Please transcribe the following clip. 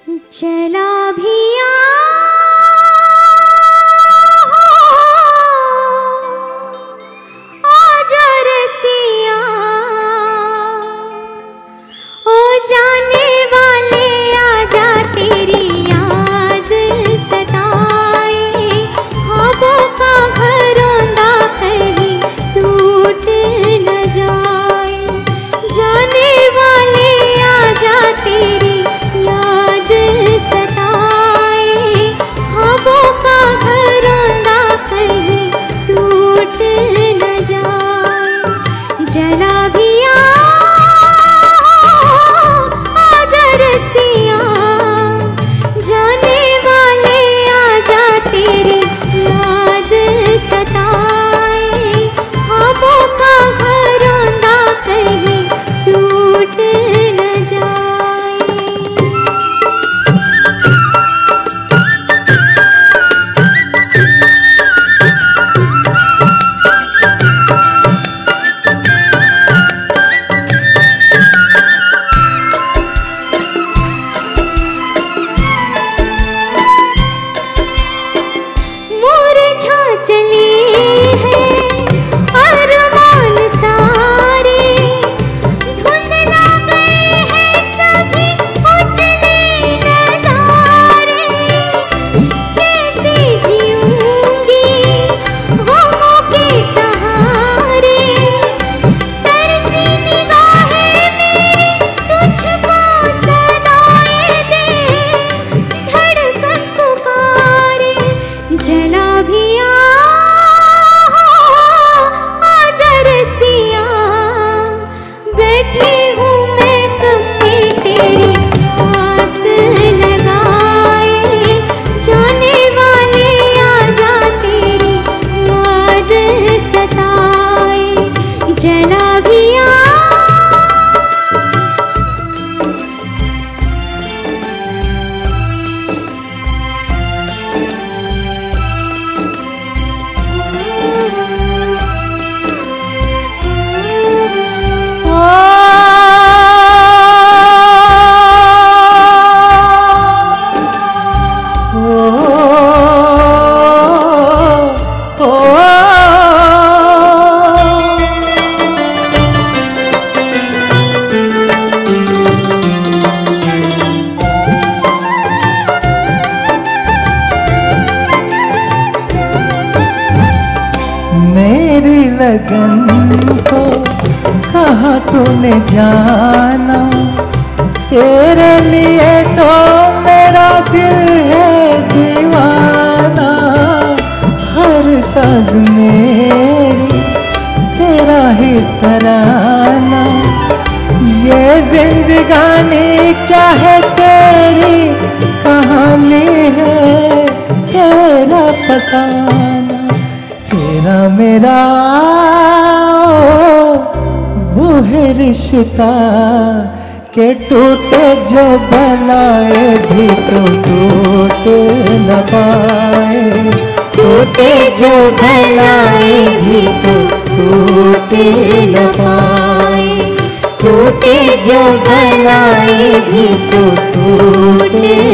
चला भी आजा रसिया, ओ जाने वाले आजा, तेरी याद सताए। ख्वाबों का घरौंदा कहीं टूट न जाए। जाने वाले आजा, तेरी याद सताए। ख्वाबों का घरौंदा कहीं टूट न जाए। जला भी आजा रसिया, जाने वाले आजा, तेरी याद सताए। ख्वाबों का घरौंदा कहीं टूट न जाए। मुरझा चले हैं अरमान सारे, धुंधला गए हैं सभी उजले नजारे। कैसे जीऊंगी गमों के सहारे, तरसी निगाहें मेरी तुझको सदाएं दे। धड़कन पुकारे, जला भी आजा रसिया। बैठी हूँ मैं कब से तेरी आस लगाए। जाने वाले आजा, तेरी याद सताए। जला भी मेरी लगन को कहाँ तूने जाना। तेरे लिए तो मेरा दिल है दीवाना। हर साज मेरी तेरा ही तराना। ये जिंदगानी क्या है, तेरी कहानी है तेरा फसाना। तेरा मेरा वो है रिश्ता के टूटे जो बनाए भी तो टूट न पाए। टूटे जो बनाए भी तो टूट न पाए। टूटे जो बनाए भी तो टूट